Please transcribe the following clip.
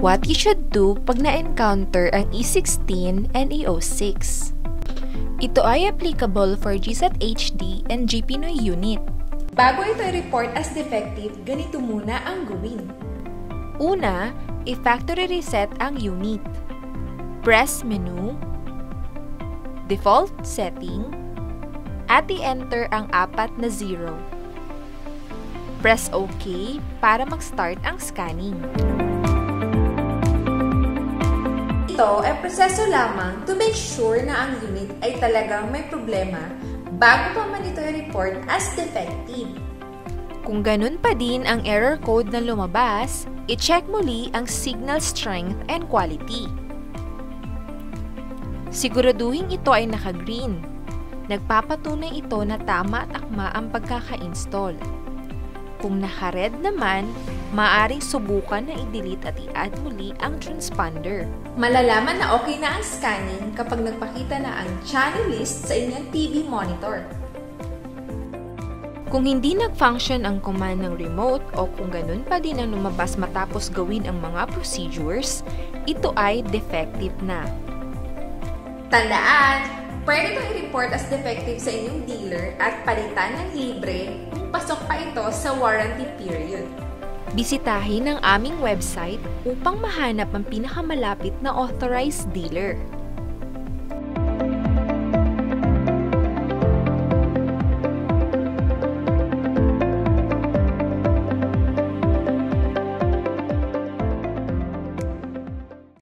What you should do pag na-encounter ang E16 and E06. Ito ay applicable for GSAT HD and GPNoy unit. Bago ito i-report as defective, ganito muna ang gawin. Una, i-factory reset ang unit. Press menu, default setting, at i-enter ang 4 na 0. Press OK para mag-start ang scanning. Ito ay proseso lamang to make sure na ang unit ay talagang may problema bago pa man ito i-report as defective. Kung ganun pa din ang error code na lumabas, i-check muli ang signal strength and quality. Siguraduhin ito ay naka-green. Nagpapatunay ito na tama at akma ang pagkaka-install. Kung naka-red naman, maaaring subukan na i-delete at i-add muli ang transponder. Malalaman na okay na ang scanning kapag nagpakita na ang channel list sa inyong TV monitor. Kung hindi nag-function ang command ng remote o kung ganun pa din ang lumabas matapos gawin ang mga procedures, ito ay defective na. Tandaan, pwede itong i-report as defective sa inyong dealer at palitan ng libre kung pasok pa ito sa warranty period. Bisitahin ang aming website upang mahanap ang pinakamalapit na authorized dealer.